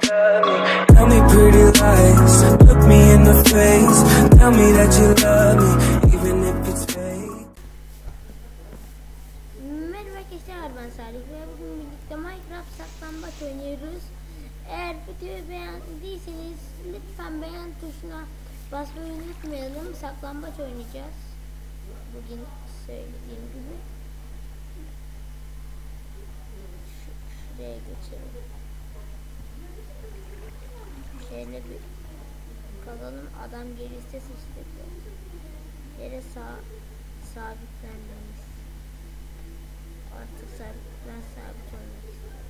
love me. Tell me pretty lies, look me in the face. Tell me that you love me, even if it's fake. Merhaba arkadaşlar, ben Salih ve bugün birlikte Minecraft saklambaç oynuyoruz. Eğer videoyu beğendiyseniz lütfen beğen tuşuna basmayı unutmayalım. Saklambaç oynayacağız bugün, söylediğim gibi. Şuraya geçelim. Şöyle bir kalalım. Adam gelirse sıçtırdı. Yere sabitlenmemiz. Artık ben sabit olmak istiyorum.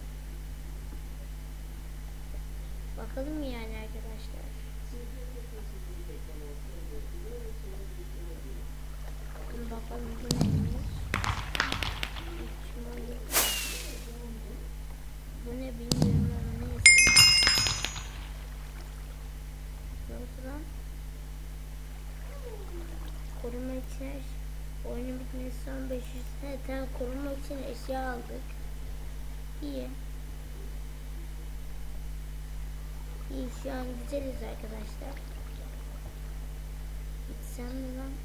Bakalım yani arkadaşlar. Bakalım bu neymiş? Bu ne bilmiyorum ama neyse. Ne oldu lan? Koruma için oyunun bitmesi son 500 tamam, koruma için eşya aldık. İyi. İyi, şu an güzeliz arkadaşlar. Gitsem mi lan?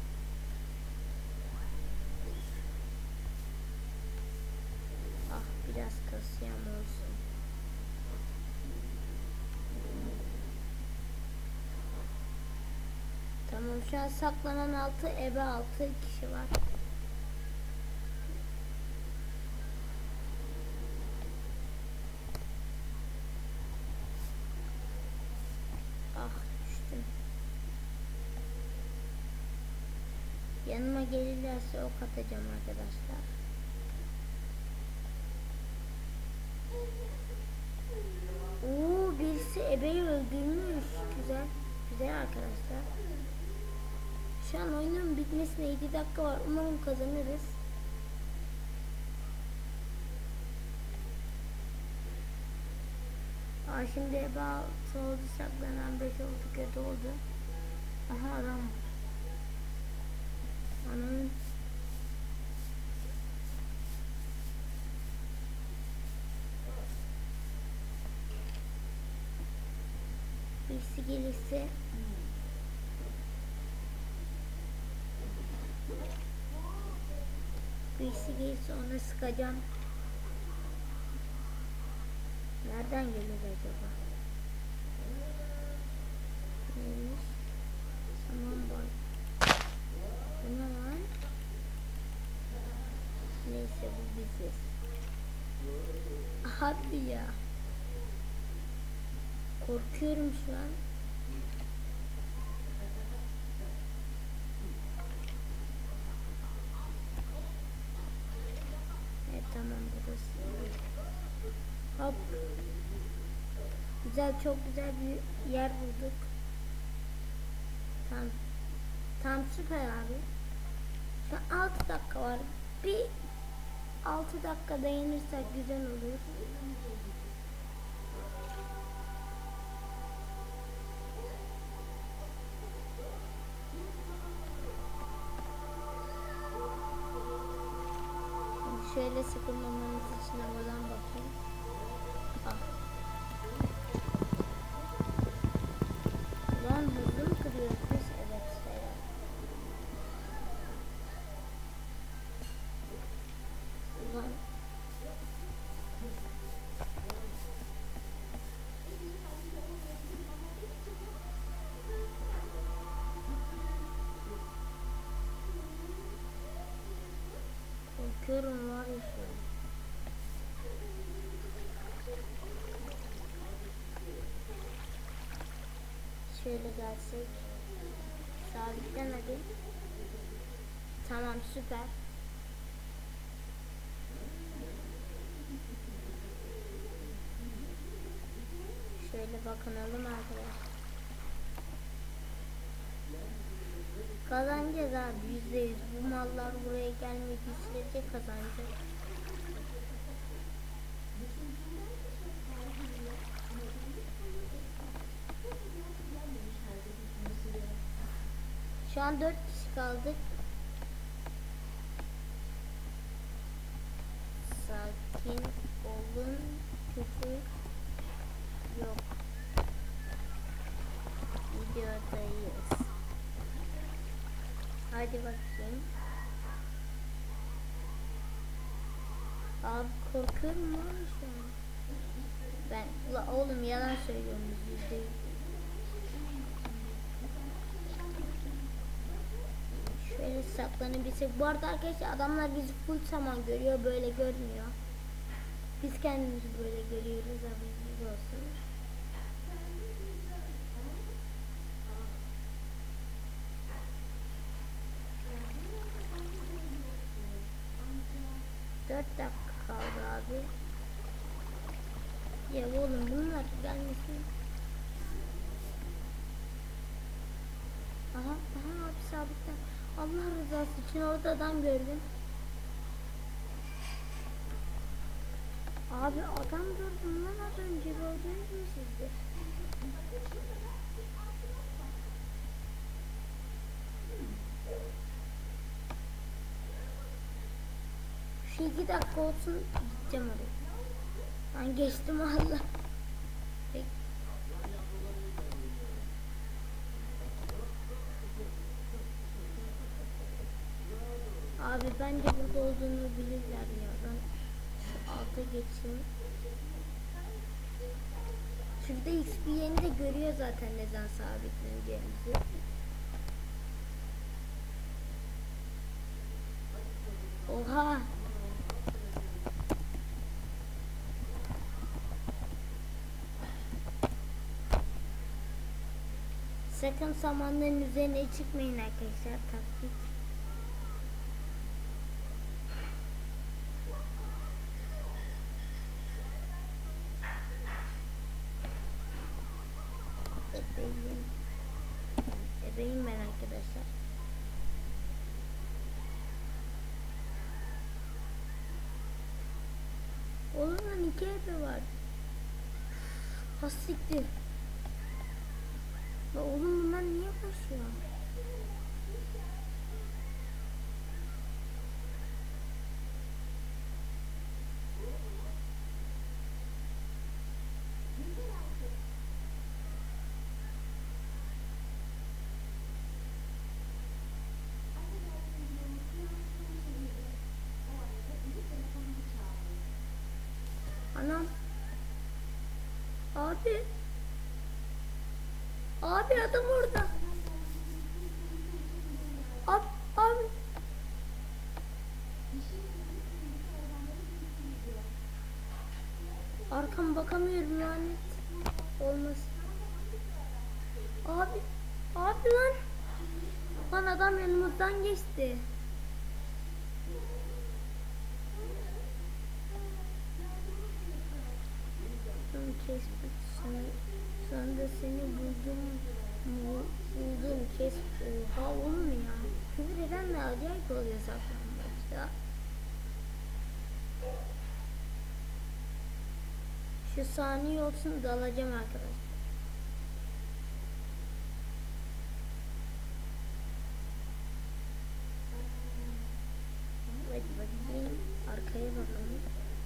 Ah, biraz kasıyam olsun. Tamam, şu an saklanan 6 ebe 6 kişi var. Ah, düştüm. Yanıma gelirlerse ok atacağım arkadaşlar. Oo, birisi ebeyi öldürmüş. Güzel. Güzel arkadaşlar. Şu an oyunun bitmesine 7 dakika var. Umarım kazanırız. Şimdi ebe 6 oldu, saklanan 5 oldu, kötü oldu. Aha, adam. Anam. Birisi gelirse ona sıkacağım. Nereden gelir acaba? Neymiş? Tamam bak. Bu ne lan? Neyse, bu biziz. Hadi ya. Korkuyorum şu an. Evet, tamam, burası. Hop. Güzel, çok güzel bir yer bulduk. Tam süper abi. Şu an 6 dakika var. Bir 6 dakika dayanırsak güzel olur. Şimdi şöyle sıkılmamamız için havadan bakayım. Ah. Lan hızlı mı kırıyoruz biz? Evet, selam. Ulan. Korkuyorum var ya şu an. Şöyle gelsek. Sabitlemedim. Tamam, süper. Şöyle bakınalım arkadaşlar. Kazanacağız abi, %100. Bu mallar buraya gelmediği sürece kazanacağız. Şu an 4 kişi kaldık. Sakin olun. Küfür yok. Hadi bakayım. Abi korkuyorum lan şu an. Ben oğlum yalan söylüyorum %100. Şöyle saklanabilsek. Bu arada arkadaşlar adamlar bizi full zaman görüyor, böyle görmüyor. Biz kendimizi böyle görüyoruz, haberiniz olsun. Dört dakika kaldı abi. Ya oğlum bunlar gelmesin. Aha abi sabitten. Allah rızası için orada adam gördüm. Abi adam gördüm lan az önce, gördünüz mü siz de? Şu 2 dakika olsun gideceğim oraya. Ben geçtim Allah. Abi bence burada olduğunu bilirler ya. Ben şu alta geçeyim. Şurada XP'ni de görüyor zaten ne zaman sabitleneceğimizi. Oha. Sakın samanların üzerine çıkmayın arkadaşlar, taktik. Ebeyim ben arkadaşlar. Oğlum lan 2 ebe var. Hassiktir. Ya oğlum bunlar niye koşuyor? Anam. Abi. Abi adam orada. Abi. Arkama bakamıyorum lanet. Olmaz. Abi lan. Lan adam yanımızdan geçti. Sonunda seni buldum kes. Oha oğlum ya. Küfür eden de acayip oluyor saklanmaçta. Şu saniye olsun dalacağım arkadaşlar. Hadi bakayım arkaya bakalım.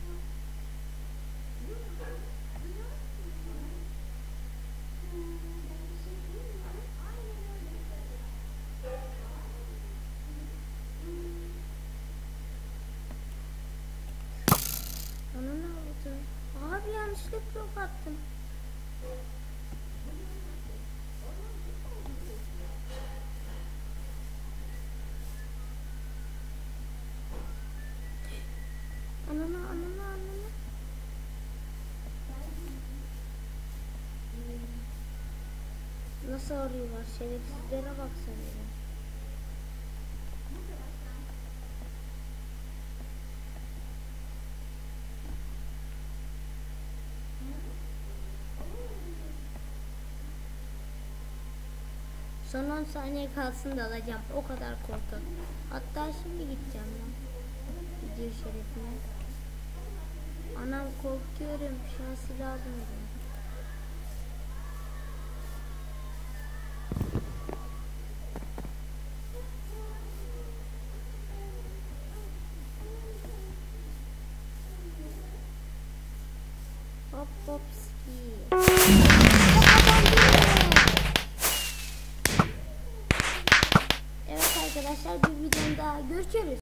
Ona ne oldu? Abi yanlışlıkla ok attım. Anana. Nasıl arıyorlar? Şerefsizlere baksana. Son 10 saniye kalsın da alacağım. O kadar korkak. Hatta şimdi gideceğim ben. Video şerefine. Anam korkuyorum. Şu an silah aldım. Hop ski. Evet arkadaşlar, bir videoda görüşürüz.